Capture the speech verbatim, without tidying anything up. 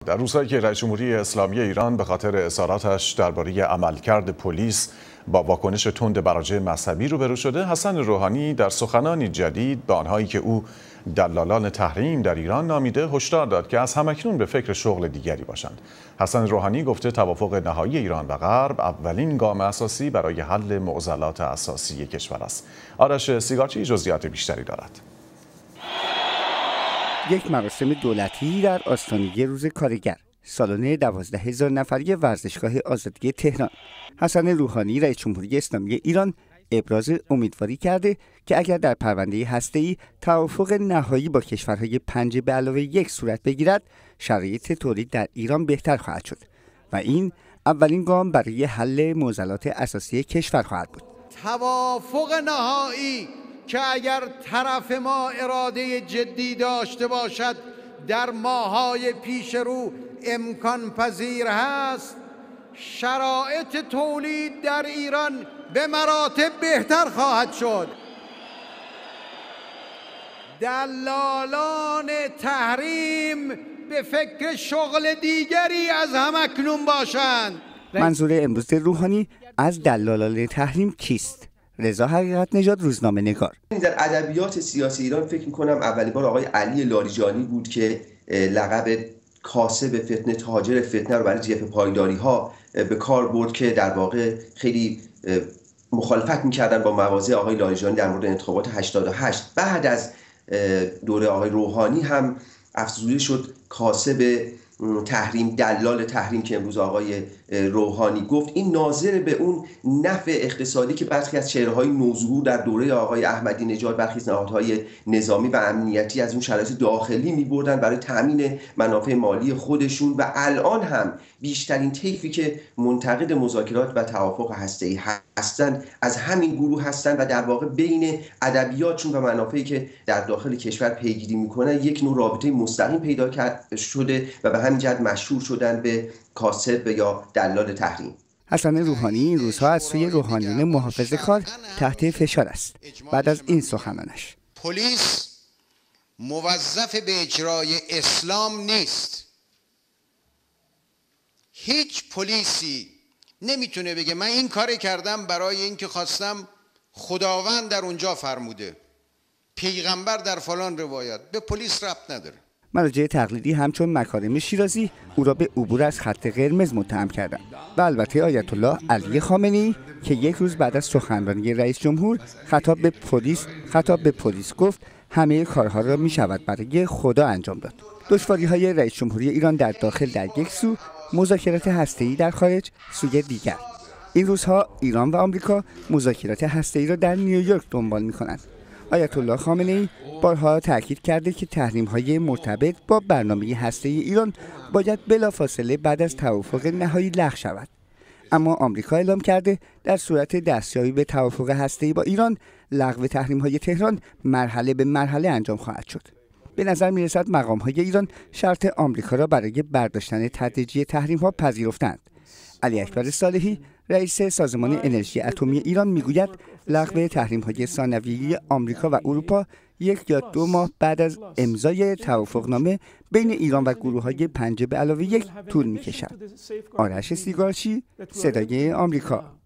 در روزهایی که رئیس جمهوری اسلامی ایران به خاطر اظهاراتش درباره عملکرد پلیس با واکنش تند براجع مذهبی روبرو شده، حسن روحانی در سخنانی جدید به آنهایی که او دلالان تحریم در ایران نامیده هشدار داد که از همکنون به فکر شغل دیگری باشند. حسن روحانی گفته توافق نهایی ایران و غرب اولین گام اساسی برای حل معضلات اساسی کشور است. آرش سیگارچی جزئیات بیشتری دارد. یک مراسم دولتی در آستانه روز کارگر، سالن دوازده هزار نفری ورزشگاه آزادی تهران. حسن روحانی رئیس جمهوری اسلامی ایران ابراز امیدواری کرده که اگر در پرونده هسته‌ای توافق نهایی با کشورهای پنج به علاوه یک صورت بگیرد، شرایط تولید در ایران بهتر خواهد شد و این اولین گام برای حل معضلات اساسی کشور خواهد بود. توافق نهایی که اگر طرف ما اراده جدی داشته باشد در ماهای پیش رو امکان پذیر هست، شرایط تولید در ایران به مراتب بهتر خواهد شد. دلالان تحریم به فکر شغل دیگری از همکنون باشند. منظور امروز روحانی از دلالان تحریم کیست؟ رضا حقیقت نژاد، روزنامه نگار. در ادبیات سیاسی ایران فکر می‌کنم اولین بار آقای علی لاریجانی بود که لقب کاسب فتنه، تاجر فتنه رو برای جبهه پایداری‌ها به کار برد که در واقع خیلی مخالفت می‌کردن با مواضع آقای لاریجانی در مورد انتخابات هشتاد و هشت. بعد از دوره آقای روحانی هم افزوده شد کاسب تحریم، دلال تحریم که امروز آقای روحانی گفت. این ناظر به اون نفع اقتصادی که برخی از چهره‌های نوظهور در دوره آقای احمدی نژاد، برخی از نهادهای نظامی و امنیتی از اون شرایط داخلی می‌بردن برای تامین منافع مالی خودشون و الان هم بیشترین طیفی که منتقد مذاکرات و توافق هسته‌ای هستند از همین گروه هستند و در واقع بین ادبیاتشون و منافعی که در داخل کشور پیگیری می‌کنن یک نوع رابطه مستقیم پیدا شده و به همین جهت مشهور شدن به کاسب یا دلال تحریم. حسن روحانی این روزها از سوی روحانیون محافظه‌کار تحت فشار است. بعد از این سخنانش: پلیس موظف به اجرای اسلام نیست. هیچ پلیسی نمیتونه بگه من این کار کردم برای اینکه خواستم خداوند در اونجا فرموده، پیغمبر در فلان روایت. به پلیس ربط نداره. مراجع تقلیدی همچون مکارم شیرازی او را به عبور از خط قرمز متهم کردند و البته آیت الله علی خامنه‌ای که یک روز بعد از سخنرانی رئیس جمهور خطاب به پلیس خطاب به پلیس گفت همه کارها را می شود برای خدا انجام داد. دشواری‌های رئیس جمهوری ایران در داخل در یک سو، مذاکرات هسته‌ای در خارج سوی دیگر. این روزها ایران و آمریکا مذاکرات هسته‌ای را در نیویورک دنبال می‌کنند. آیت الله خامنه‌ای بارها تاکید کرده که تحریم‌های مرتبط با برنامه هسته‌ای ایران باید بلافاصله بعد از توافق نهایی لغو شود. اما آمریکا اعلام کرده در صورت دستیابی به توافق هسته‌ای با ایران، لغو تحریم‌های تهران مرحله به مرحله انجام خواهد شد. به نظر می‌رسد مقام‌های ایران شرط آمریکا را برای برداشتن تدریجی تحریم‌ها پذیرفتند. علی اکبر صالحی رئیس سازمان انرژی اتمی ایران میگوید لغو تحریم‌های ثانویه‌ای آمریکا و اروپا یک یا دو ماه بعد از امضای توافقنامه بین ایران و گروه‌های پنج به علاوه یک طول می‌کشد. آرش سیگارچی، صدای آمریکا.